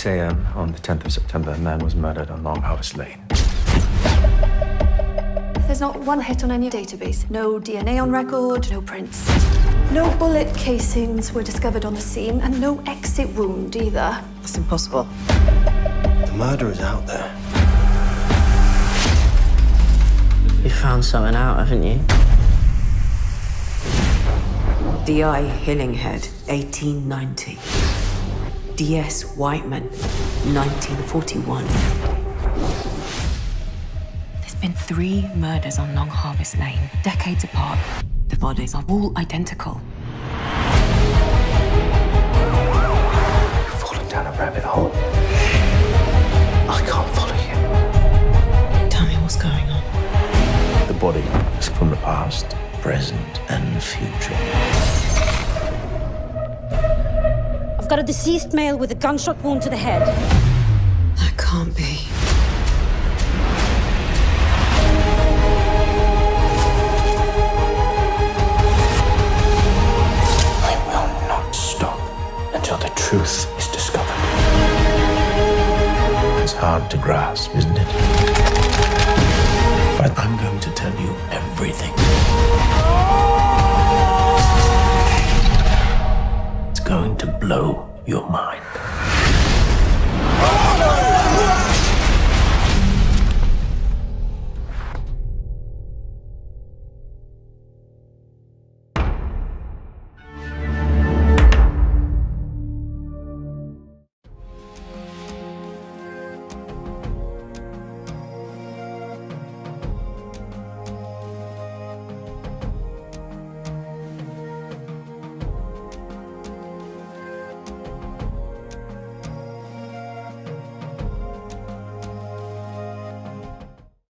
6 a.m. on the 10th of September, a man was murdered on Long Harvest Lane. There's not one hit on any database. No DNA on record, no prints. No bullet casings were discovered on the scene, and no exit wound either. That's impossible. The murderer's out there. You found something out, haven't you? D.I. Hillinghead, 1890. D.S. Whiteman, 1941. There's been 3 murders on Long Harvest Lane, decades apart. The bodies are all identical. You're falling down a rabbit hole. I can't follow you. Tell me what's going on. The body is from the past, present, and future. I've got a deceased male with a gunshot wound to the head. That can't be. I will not stop until the truth is discovered. It's hard to grasp, isn't it? But I'm going to tell you everything. It's going to blow your mind.